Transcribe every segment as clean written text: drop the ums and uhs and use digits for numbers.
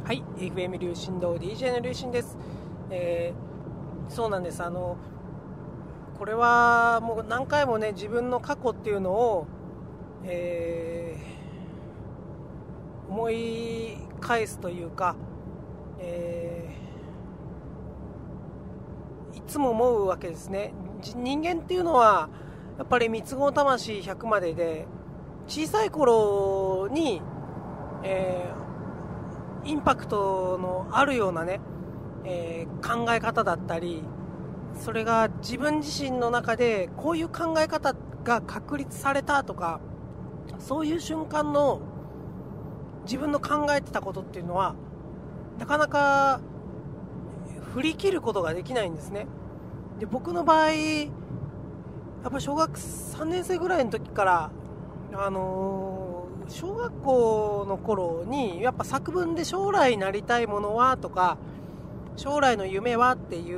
はい、FM 流進堂 DJ の流進です。そうなんです。これはもう何回もね、自分の過去っていうのを、思い返すというか、いつも思うわけですね。人間っていうのはやっぱり三つ子魂100までで、小さい頃に、インパクトのあるようなね、考え方だったり、それが自分自身の中でこういう考え方が確立されたとか、そういう瞬間の自分の考えてたことっていうのはなかなか振り切ることができないんですね。で、僕の場合やっぱ小学3年生ぐらいの時から小学校の頃にやっぱ作文で将来なりたいものはとか、将来の夢はっていう、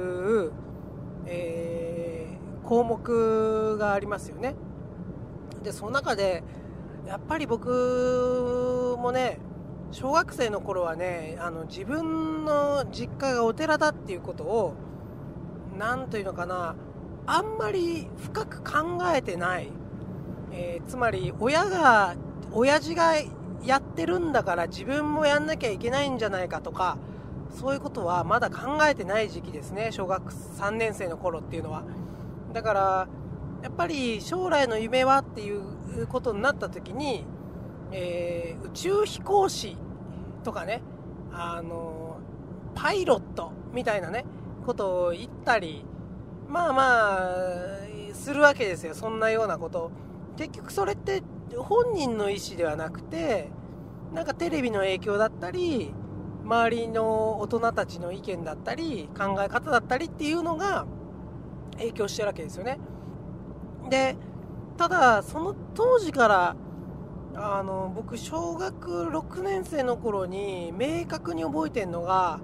項目がありますよね。で、その中でやっぱり僕もね、小学生の頃はね、自分の実家がお寺だっていうことを、なんというのかな、あんまり深く考えてない、つまり親父がやってるんだから自分もやんなきゃいけないんじゃないかとか、そういうことはまだ考えてない時期ですね、小学3年生の頃っていうのは。だからやっぱり将来の夢はっていうことになった時に、宇宙飛行士とかね、パイロットみたいなねことを言ったり、まあするわけですよ。そんなようなこと結局それって本人の意思ではなくて、なんかテレビの影響だったり、周りの大人たちの意見だったり、考え方だったりっていうのが影響してるわけですよね。で、ただその当時から僕小学6年生の頃に明確に覚えてるのが、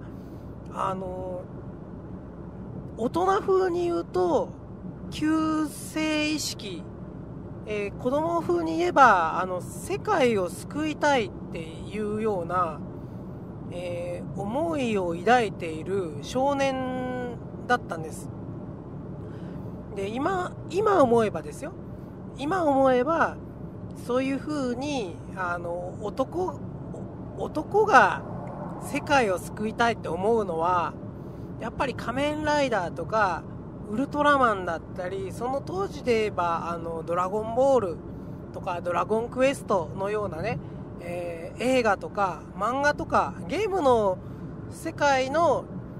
大人風に言うと救世意識、子供風に言えば世界を救いたいっていうような、思いを抱いている少年だったんです。で、今思えばですよ、今思えばそういう風に男が世界を救いたいって思うのは、やっぱり仮面ライダーとかウルトラマンだったり、その当時で言えばドラゴンボールとかドラゴンクエストのようなね、映画とか漫画とかゲームの世界の、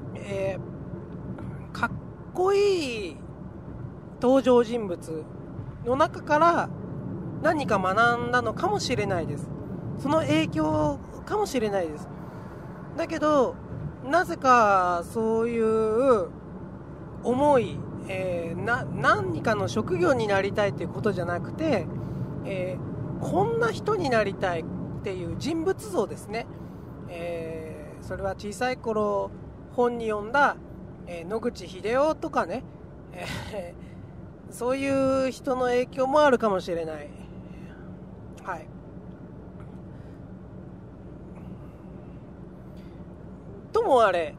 かっこいい登場人物の中から何か学んだのかもしれないです。その影響かもしれないです。だけどなぜかそういう思い、何かの職業になりたいということじゃなくて、こんな人になりたいっていう人物像ですね。それは小さい頃本に読んだ、野口英世とかね、そういう人の影響もあるかもしれない。はい。ともあれ、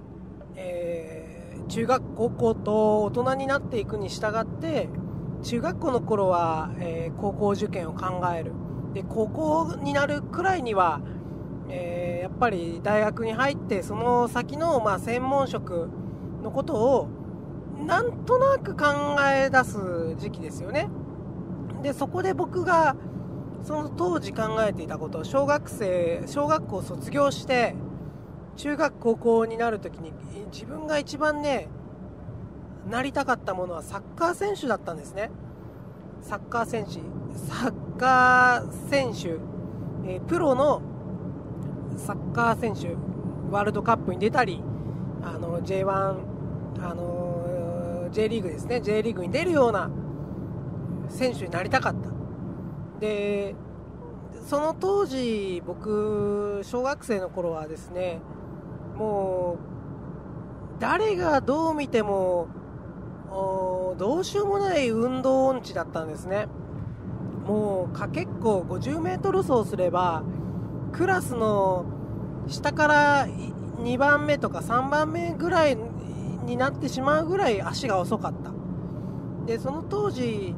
中学高校と大人になっていくに従って、中学校の頃は、高校受験を考える。で、高校になるくらいには、やっぱり大学に入ってその先の、専門職のことをなんとなく考え出す時期ですよね。で、そこで僕がその当時考えていたこと、小学校を卒業して中学高校になるときに自分が一番ねなりたかったものはサッカー選手だったんですね。サッカー選手、プロのサッカー選手、ワールドカップに出たり、J1、J リーグですね、J リーグに出るような選手になりたかった。で、その当時僕小学生の頃はですね、もう誰がどう見てもどうしようもない運動音痴だったんですね。もうかけっこ50メートル走すればクラスの下から2番目とか3番目ぐらいになってしまうぐらい足が遅かった。でその当時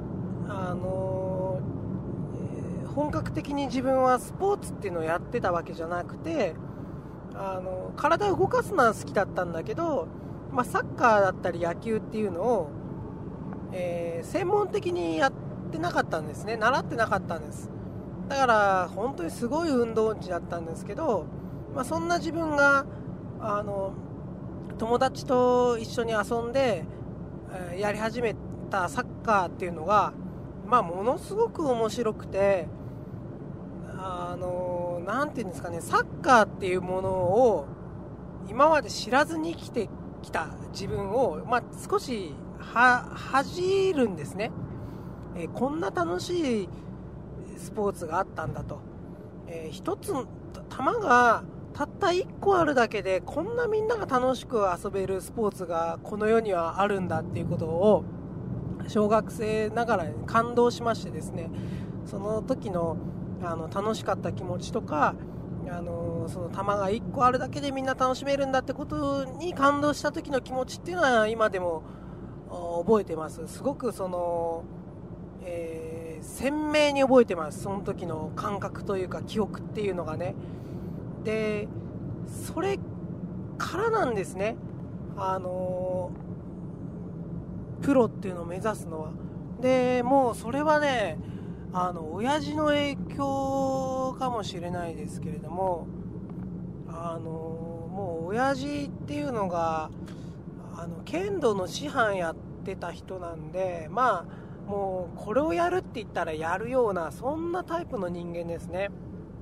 本格的に自分はスポーツっていうのをやってたわけじゃなくて、体を動かすのは好きだったんだけど、サッカーだったり野球っていうのを、専門的にやってなかったんですね。習ってなかったんです。だから本当にすごい運動音痴だったんですけど、そんな自分が友達と一緒に遊んで、やり始めたサッカーっていうのが、ものすごく面白くて、なんていうんですかね、サッカーっていうものを今まで知らずに生きてきた自分を、少し恥じるんですね。こんな楽しいスポーツがあったんだと、一つ球がたった1個あるだけでこんなみんなが楽しく遊べるスポーツがこの世にはあるんだっていうことを小学生ながらに感動しましてですね、その時の楽しかった気持ちとか、その球が1個あるだけでみんな楽しめるんだってことに感動した時の気持ちっていうのは今でも覚えてます。すごく鮮明に覚えてます。その時の感覚というか記憶っていうのがね。でそれからなんですね、プロっていうのを目指すのは。でもうそれはね、親父の影響かもしれないですけれども、もう親父っていうのが剣道の師範やってた人なんで、もうこれをやるって言ったらやるような、そんなタイプの人間ですね。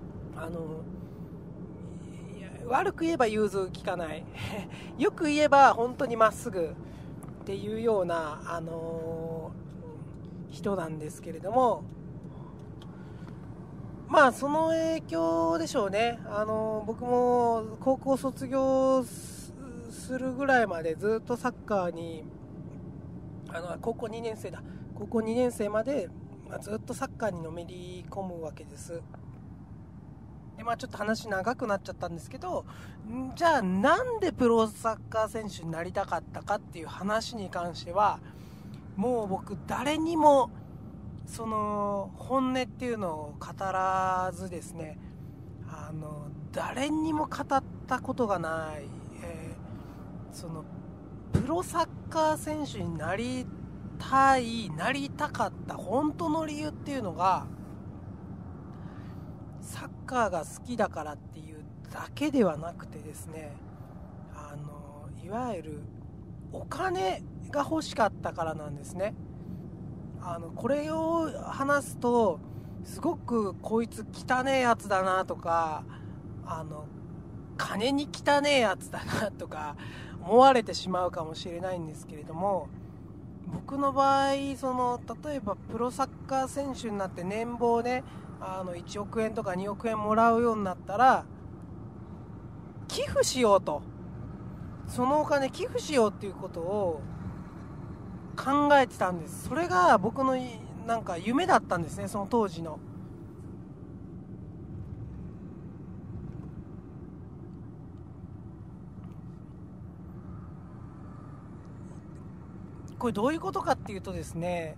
悪く言えば融通きかないよく言えば本当にまっすぐっていうような、人なんですけれども、その影響でしょうね。僕も高校卒業するぐらいまでずっとサッカーに高校2年生までずっとサッカーにのめり込むわけです。でちょっと話長くなっちゃったんですけど、じゃあなんでプロサッカー選手になりたかったかっていう話に関しては、もう僕誰にもその本音っていうのを語らずですね、誰にも語ったことがない、そのプロサッカー選手になりたかった本当の理由っていうのが、サッカーが好きだからっていうだけではなくてですね、いわゆるお金が欲しかったからなんですね。これを話すとすごくこいつ汚ねえやつだなとか、金に汚ねえやつだなとか思われてしまうかもしれないんですけれども、僕の場合例えばプロサッカー選手になって年俸ね1億円とか2億円もらうようになったら寄付しようと、そのお金寄付しようっていうことを考えてたんです。それが僕のなんか夢だったんですね、その当時の。これどういうことかっていうとですね、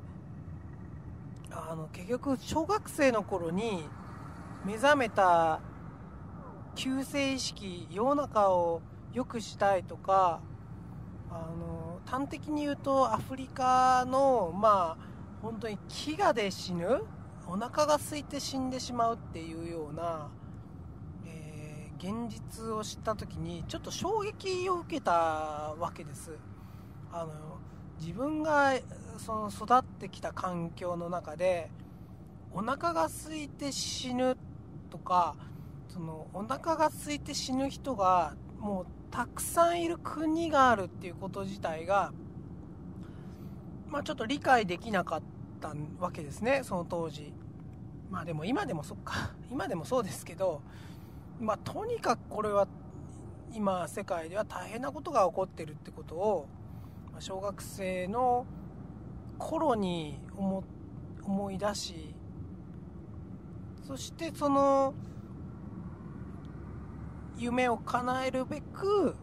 結局小学生の頃に目覚めた救世意識、世の中を良くしたいとか、端的に言うとアフリカの本当に飢餓で死ぬ、お腹が空いて死んでしまうっていうような、現実を知った時にちょっと衝撃を受けたわけです。自分が育ってきた環境の中でお腹が空いて死ぬとか、お腹が空いて死ぬ人がもうたくさんいる国があるっていうこと自体がちょっと理解できなかったわけですね、その当時。でも今でもそうですけど、とにかくこれは今世界では大変なことが起こってるってことを小学生の頃に思い出し、そして夢を叶えるべく、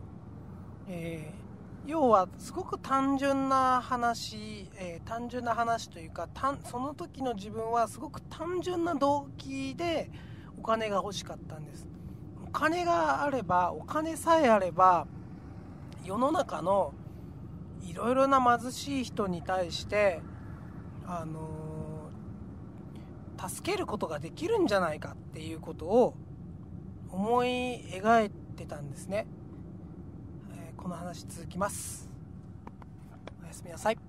要はすごく単純な話というか、その時の自分はすごく単純な動機でお金が欲しかったんです。お金さえあれば世の中のいろいろな貧しい人に対して助けることができるんじゃないかっていうことを思い描いてたんですね。この話続きます。おやすみなさい。